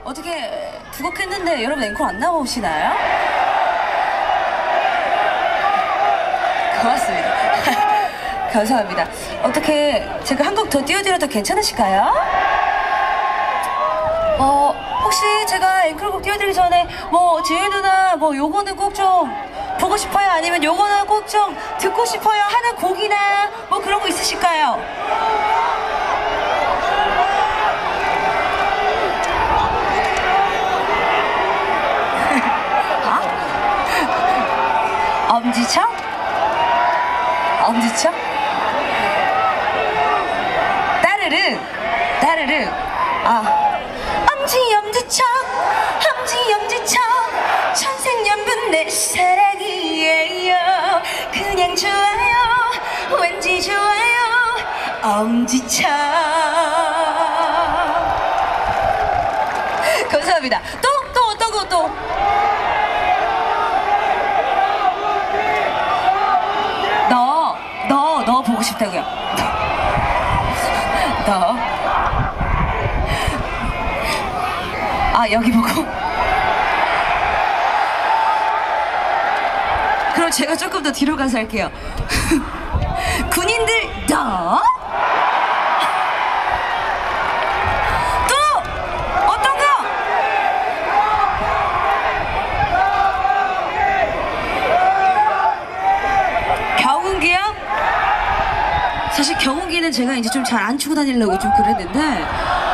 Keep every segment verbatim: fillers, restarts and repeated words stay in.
어떻게 두 곡 했는데 여러분 앵콜 안 나오시나요? 고맙습니다. 감사합니다. 어떻게 제가 한 곡 더 띄워드려도 괜찮으실까요? 어 혹시 제가 앵콜곡 띄워드리기 전에 뭐 지혜 누나 뭐 요거는 꼭 좀 보고 싶어요 아니면 요거는 꼭 좀 듣고 싶어요 하는 곡이나 뭐 그런 거 있으실까요? 엄지척? 엄지척? 따르릉 따르릉 아 엄지 엄지척 엄지 엄지척 천생연분 내 사랑이에요 그냥 좋아요 왠지 좋아요 엄지척 감사합니다. 또? 또 어떤 거 또? 너, 너, 너 보고 싶다고요. 너. 아, 여기 보고. 그럼 제가 조금 더 뒤로 가서 할게요. 군인들, 너. 또! 어떤 거? 경운기요? 사실 경운기는 제가 이제 좀 잘 안 추고 다니려고 좀 그랬는데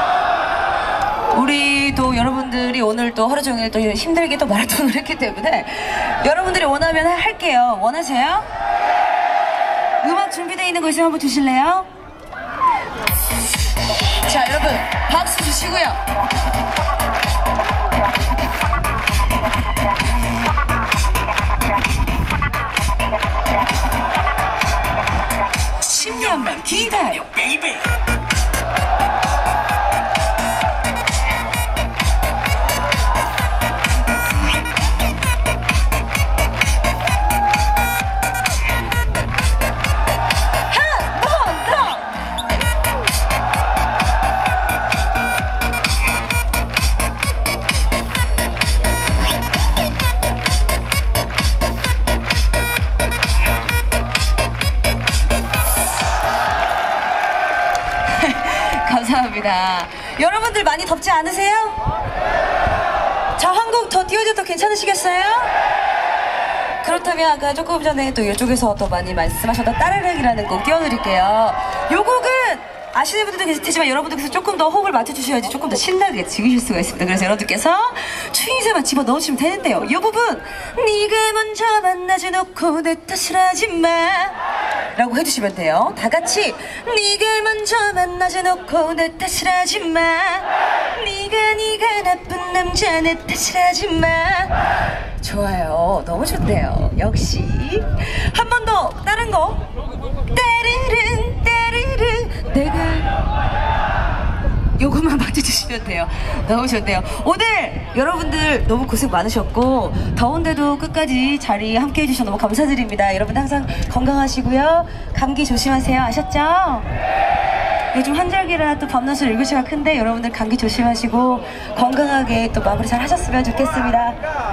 우리 또 여러분들이 오늘 또 하루 종일 또 힘들게 또 마라톤을 했기 때문에 여러분들이 원하면 할게요. 원하세요? 음악 준비되어 있는 거 있으면 한번 주실래요? 자 여러분 박수 주시고요. 십 년만 기다려 베이비. 감사합니다. 여러분들 많이 덥지 않으세요? 저 한 곡 더 띄워줘도 괜찮으시겠어요? 그렇다면 아까 조금 전에 또 이쪽에서 또 많이 말씀하셨던 따르릉이라는 곡 띄워드릴게요. 요 곡은 아시는 분들도 계실 테지만 여러분들께서 조금 더 호흡을 맞춰주셔야지 조금 더 신나게 즐기실 수가 있습니다. 그래서 여러분들께서 추임새만 집어넣으시면 되는데요. 이 부분 네가 먼저 만나지 놓고 내 탓을 하지마 라고 해주시면 돼요. 다 같이 네가 먼저 만나지 놓고 내 탓을 하지마 네가 네가 나쁜 남자 내 탓을 하지마. 좋아요. 너무 좋네요. 역시 한 번 더 다른 거 따르릉 따르릉 내가 요것만 맞춰주시면 돼요. 너무 좋네요. 오늘 여러분들 너무 고생 많으셨고 더운데도 끝까지 자리 함께 해주셔서 너무 감사드립니다. 여러분 항상 건강하시고요. 감기 조심하세요. 아셨죠? 요즘 환절기라 또 밤낮으로 일교차가 큰데 여러분들 감기 조심하시고 건강하게 또 마무리 잘 하셨으면 좋겠습니다.